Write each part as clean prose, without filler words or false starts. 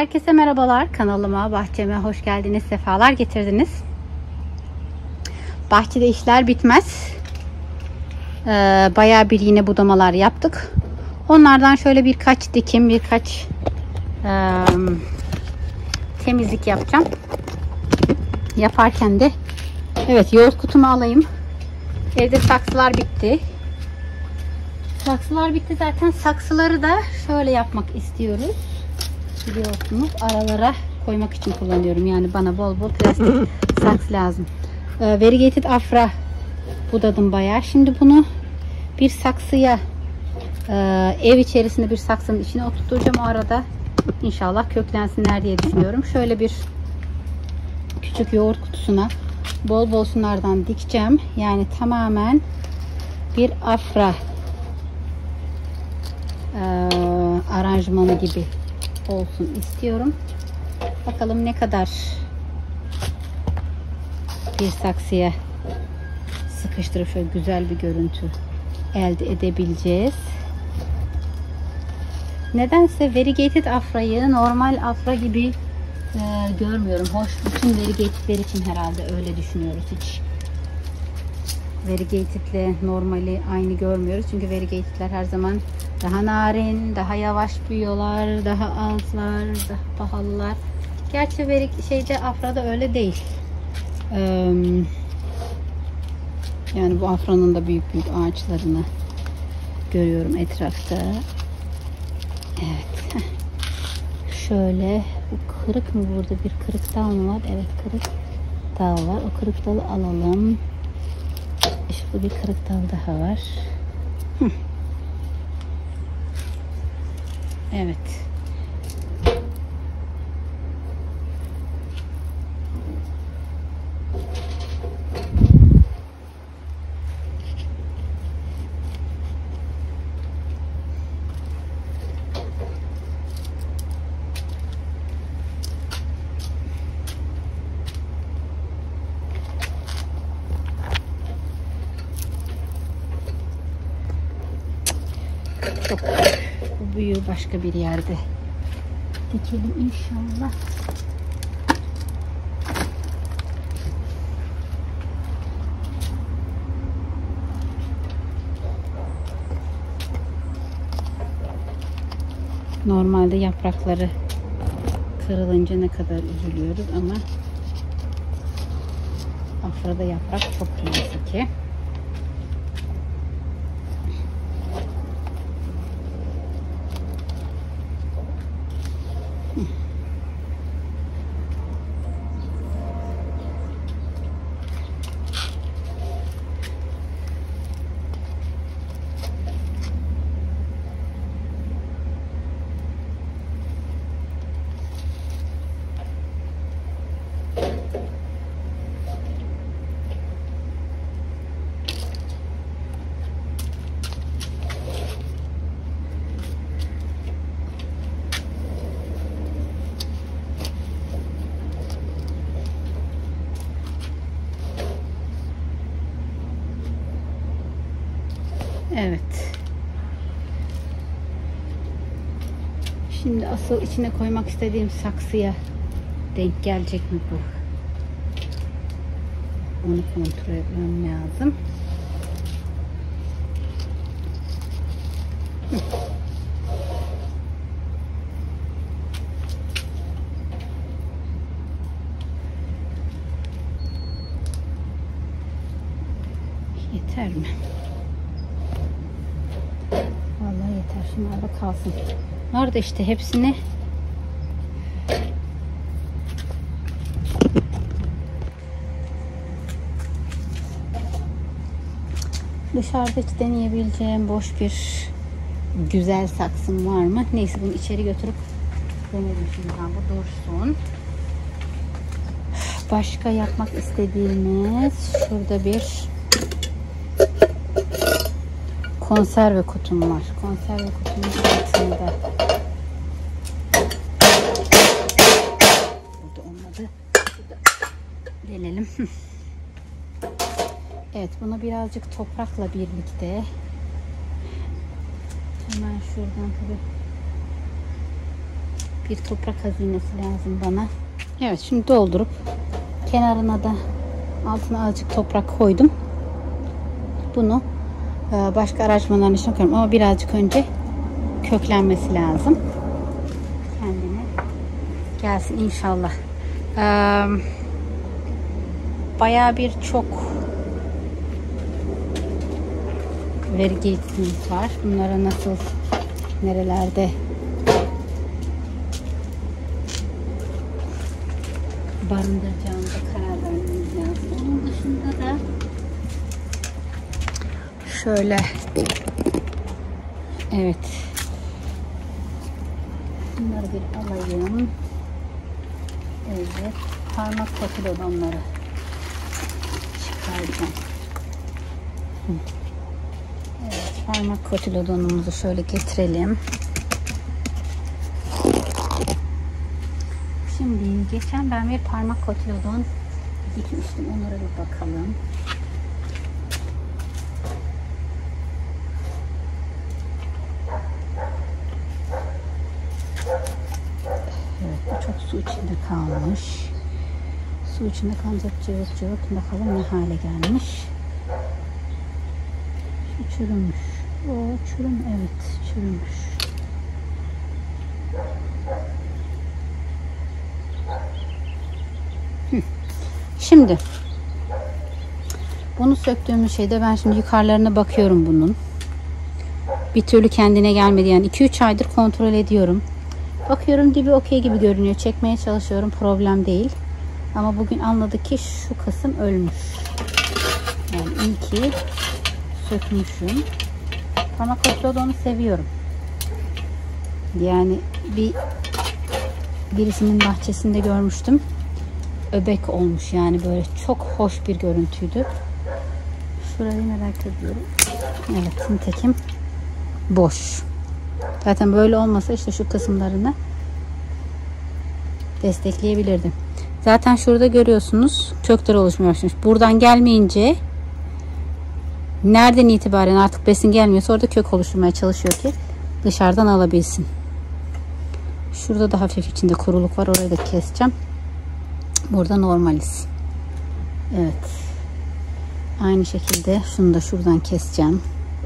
Herkese merhabalar, kanalıma, bahçeme hoş geldiniz, sefalar getirdiniz. Bahçede işler bitmez. Bayağı bir yine budamalar yaptık. Onlardan şöyle birkaç dikim, birkaç temizlik yapacağım. Yaparken de evet, yoğurt kutumu alayım. Evde saksılar bitti. Saksılar bitti zaten. Saksıları da şöyle yapmak istiyoruz. Biliyorsunuz, aralara koymak için kullanıyorum. Yani bana bol bol plastik saks lazım. Variegated afra budadım bayağı. Şimdi bunu bir saksıya, ev içerisinde bir saksının içine oturtacağım. O arada inşallah köklensinler diye düşünüyorum. Şöyle bir küçük yoğurt kutusuna bol bol şunlardan dikeceğim. Yani tamamen bir afra aranjmanı gibi olsun istiyorum. Bakalım ne kadar bir saksıya sıkıştırıp şöyle güzel bir görüntü elde edebileceğiz. Nedense variegated afrayı normal afra gibi görmüyorum. Hoş, bütün variegatedler için herhalde öyle düşünüyoruz. Hiç variegated ile normali aynı görmüyoruz. Çünkü variegatedler her zaman daha narin, daha yavaş büyüyorlar, daha azlar, daha pahalılar. Gerçi afrada öyle değil. Yani bu afranın da büyük büyük ağaçlarını görüyorum etrafta. Evet. Şöyle, bu kırık mı, burada bir kırık dal mı var? Evet, kırık dal var. O kırık dalı alalım. Şurada bir kırık dal daha var. Evet. Çok bu büyüğü başka bir yerde dikelim inşallah. Normalde yaprakları kırılınca ne kadar üzülüyoruz ama afrada yaprak çok neyse ki. Evet. Şimdi asıl içine koymak istediğim saksıya denk gelecek mi bu? Onu kontrol etmem lazım. Yeter mi? Vallahi yeter. Şunlar da kalsın. Nerede işte hepsini dışarıda hiç deneyebileceğim boş bir güzel saksım var mı? Neyse, bunu içeri götürüp denerim şimdi ben. Bu dursun. Başka yapmak istediğimiz şurada bir konserve kutum var. Konserve kutumun altında. Burada olmadı. Burada delelim. Evet, bunu birazcık toprakla birlikte hemen şuradan tabii Bir toprak hazinesi lazım bana. Evet, şimdi doldurup kenarına da altına azıcık toprak koydum. Bunu başka araçmanların içine koyuyorum ama birazcık önce köklenmesi lazım. Kendine gelsin inşallah. Bayağı bir çok verigeytimiz var. Bunlara nasıl, nerelerde barındıracağımıza karar vermemiz lazım. Onun dışında da şöyle, evet, bunları bir alayım. Evet, parmak kotilodonları çıkaracağım. Evet, parmak kotilodonumuzu şöyle getirelim. Şimdi geçen ben bir parmak kotilodon dikmiştim. Onlara bir bakalım. Evet, bu çok su içinde kalmış. Su içinde kalınca cıvık cıvık, bakalım ne hale gelmiş. Şu çürümüş. O evet, çürümüş. Şimdi bunu söktüğümüz şeyde ben şimdi yukarılarına bakıyorum bunun. Bir türlü kendine gelmedi. Yani 2-3 aydır kontrol ediyorum. Bakıyorum, dibi okey gibi görünüyor. Çekmeye çalışıyorum. Problem değil. Ama bugün anladık ki şu kısım ölmüş. Yani iyi ki sökmüşüm. Parmak kotilodonu seviyorum. Yani birisinin bahçesinde görmüştüm. Öbek olmuş, yani böyle çok hoş bir görüntüydü. Şurayı merak ediyorum. Evet, nitekim boş. Zaten böyle olmasa işte şu kısımlarını destekleyebilirdim. Zaten şurada görüyorsunuz kökler oluşmaya başlamış. Buradan gelmeyince, nereden itibaren artık besin gelmiyorsa orada kök oluşturmaya çalışıyor ki dışarıdan alabilsin. Şurada da hafif içinde kuruluk var. Orayı da keseceğim. Burada normaliz. Evet. Aynı şekilde şunu da şuradan keseceğim.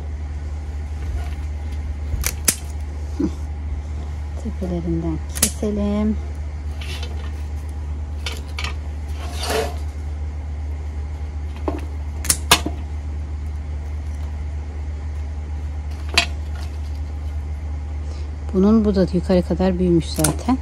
Tepelerinden keselim. Bu da yukarı kadar büyümüş zaten.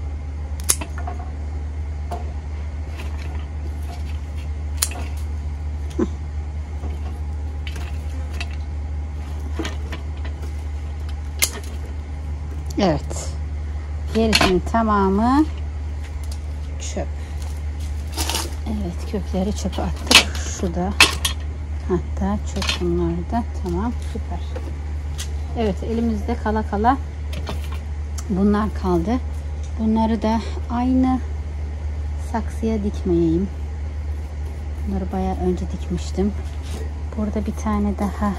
Evet. Gerisinin tamamı çöp. Evet, kökleri çöpe attık. Şu da hatta çöp, bunlar da tamam, süper. Evet, elimizde kala kala bunlar kaldı. Bunları da aynı saksıya dikmeyeyim. Bunları bayağı önce dikmiştim. Burada bir tane daha.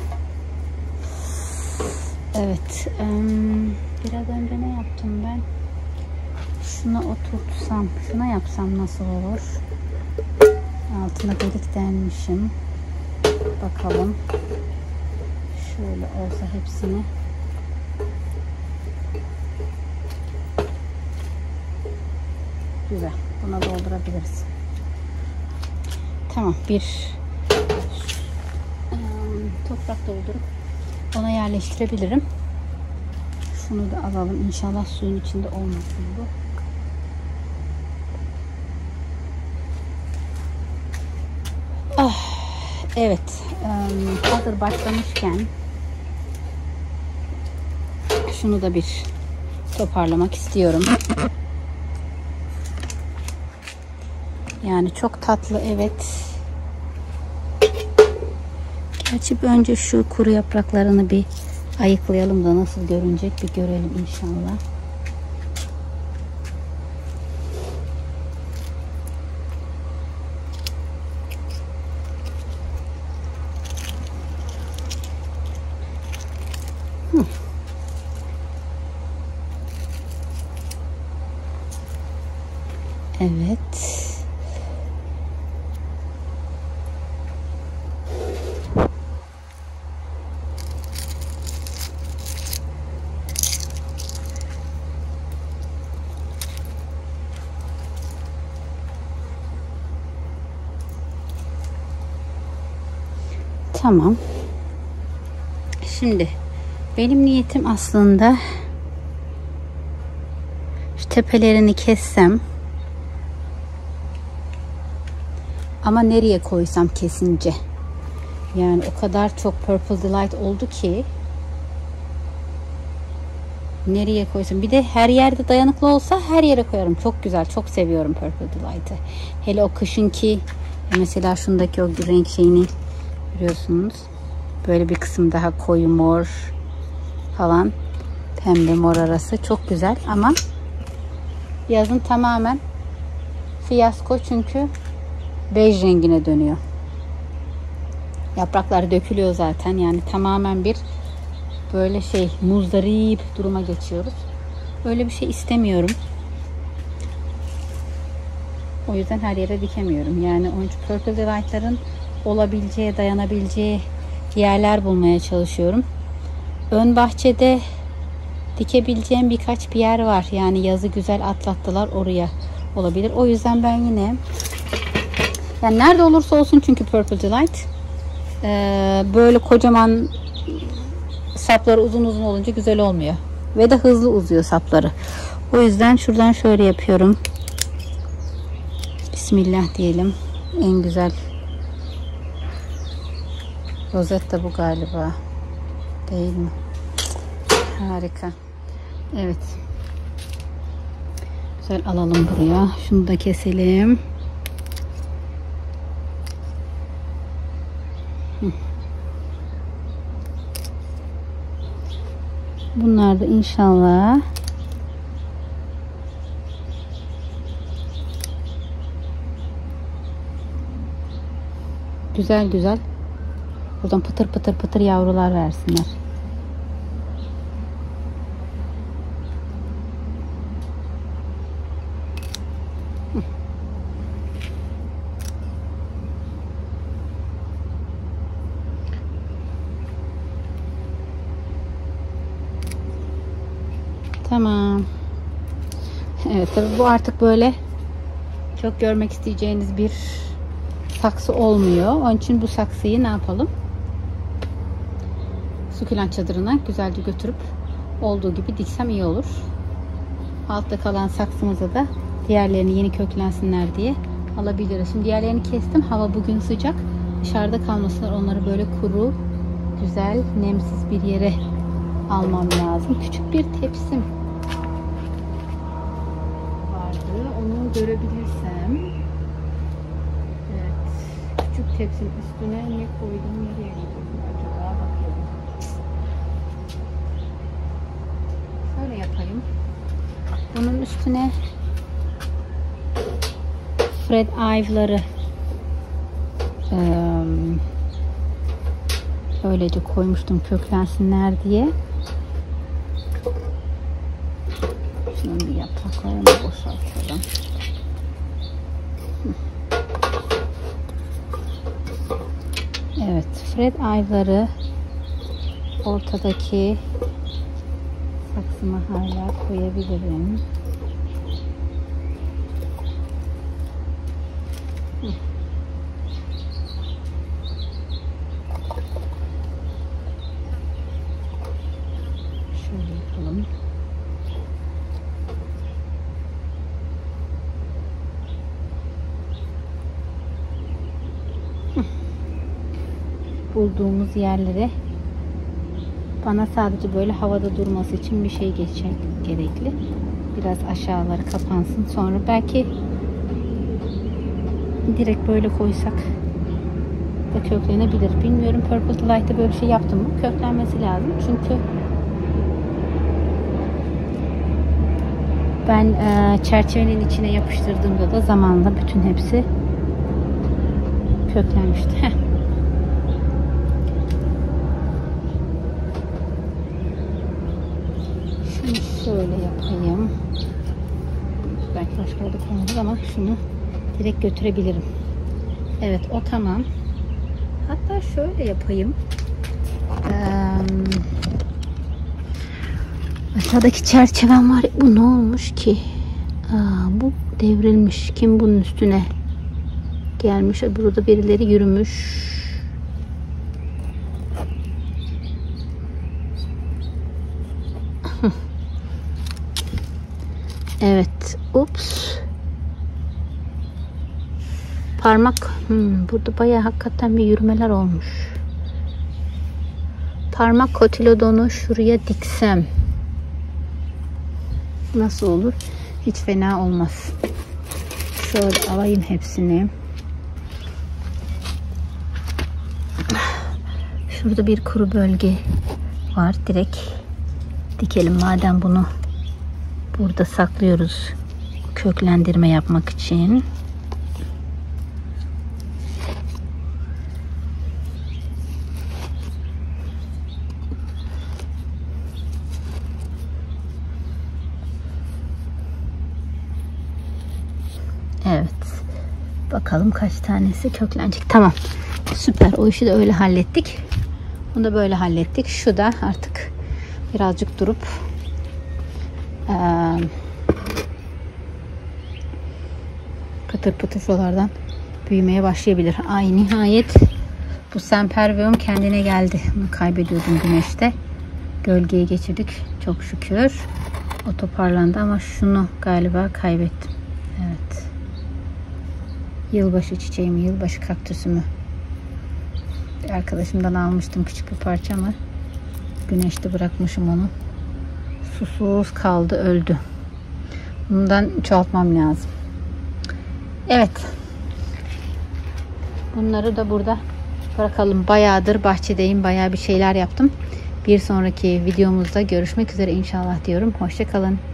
Evet. Biraz önce ne yaptım ben? Şuna oturtsam, şuna yapsam nasıl olur? Altına delik delmişim. Bakalım. Şöyle olsa hepsini. Güzel. Buna doldurabiliriz. Tamam. Bir toprak doldurup ona yerleştirebilirim. Şunu da alalım. İnşallah suyun içinde olmasın bu. Evet. Hazır başlamışken şunu da bir toparlamak istiyorum. Yani çok tatlı, evet. Gerçi önce şu kuru yapraklarını bir ayıklayalım da nasıl görünecek bir görelim inşallah. Evet. Tamam. Şimdi benim niyetim aslında şu tepelerini kessem ama nereye koysam kesince. Yani o kadar çok Purple Delight oldu ki nereye koysam. Bir de her yerde dayanıklı olsa her yere koyarım. Çok güzel. Çok seviyorum Purple Delight'ı. Hele o kışınki mesela şundaki o renk şeyini görüyorsunuz. Böyle bir kısım daha koyu mor falan. Pembe mor arası. Çok güzel ama yazın tamamen fiyasko çünkü bej rengine dönüyor. Yapraklar dökülüyor zaten. Yani tamamen bir böyle muzdarip duruma geçiyoruz. Öyle bir şey istemiyorum. O yüzden her yere dikemiyorum. Yani onun için Purple Delight'ların olabileceği, dayanabileceği yerler bulmaya çalışıyorum. Ön bahçede dikebileceğim birkaç bir yer var. Yani yazı güzel atlattılar, oraya olabilir. O yüzden ben yine yani nerede olursa olsun çünkü Purple Delight böyle kocaman sapları uzun uzun olunca güzel olmuyor. Ve de hızlı uzuyor sapları. O yüzden şuradan şöyle yapıyorum. Bismillah diyelim. En güzel rozet de bu galiba. Değil mi? Harika. Evet. Güzel alalım buraya. Şunu da keselim. Bunlar da inşallah güzel güzel buradan pıtır pıtır pıtır yavrular versinler. Tamam. Evet, tabii bu artık böyle çok görmek isteyeceğiniz bir saksı olmuyor. Onun için bu saksıyı ne yapalım? Sukulent çadırına güzelce götürüp olduğu gibi diksem iyi olur. Altta kalan saksımıza da diğerlerini yeni köklensinler diye alabiliriz. Şimdi diğerlerini kestim. Hava bugün sıcak. Dışarıda kalmasınlar. Onları böyle kuru, güzel, nemsiz bir yere almam lazım. Küçük bir tepsim vardı. Onu görebilirsem. Evet. Küçük tepsim üstüne ne koydum? Nereye koydum acaba? Bakıyorum. Şöyle yapayım. Bunun üstüne Fred Ive'ları öylece koymuştum köklensinler diye. Şunun bir yapraklarını boşaltalım. Evet, Fred Ive'ları ortadaki saksıma hala koyabilirim. Şöyle yapalım. Bulduğumuz yerlere bana sadece böyle havada durması için bir şey geçecek gerekli. Biraz aşağıları kapansın. Sonra belki direkt böyle koysak da köklenebilir. Bilmiyorum, Purple Delight'ta böyle bir şey yaptım mı? Köklenmesi lazım. Çünkü ben çerçevenin içine yapıştırdığımda da zamanla bütün hepsi köklenmişti. Heh. Şunu şöyle yapayım. Ben başka da konulur ama şunu direkt götürebilirim. Evet, o tamam. Hatta şöyle yapayım. Aşağıdaki çerçevem var. Bu ne olmuş ki? Bu devrilmiş. Kim bunun üstüne gelmiş? Burada birileri yürümüş. Evet. Ups. Parmak. Burada bayağı hakikaten bir yürümeler olmuş. Parmak kotilodonu şuraya diksem nasıl olur? Hiç fena olmaz. Şöyle alayım hepsini. Şurada bir kuru bölge var. Direkt dikelim. Madem bunu burada saklıyoruz. Köklendirme yapmak için. Evet. Bakalım kaç tanesi köklenecek. Tamam. Süper. O işi de öyle hallettik. Bunu da böyle hallettik. Şu da artık birazcık durup pıtır pıtır şuralardan büyümeye başlayabilir. Ay nihayet bu sempervium kendine geldi. Bunu kaybediyordum güneşte. Gölgeye geçirdik. Çok şükür. O toparlandı ama şunu galiba kaybettim. Evet. Yılbaşı çiçeğimi, yılbaşı kaktüsümü bir arkadaşımdan almıştım küçük bir parça ama güneşte bırakmışım onu. Susuz kaldı, öldü. Bundan çoğaltmam lazım. Evet. Bunları da burada bırakalım. Bayağıdır bahçedeyim. Bayağı bir şeyler yaptım. Bir sonraki videomuzda görüşmek üzere inşallah diyorum. Hoşça kalın.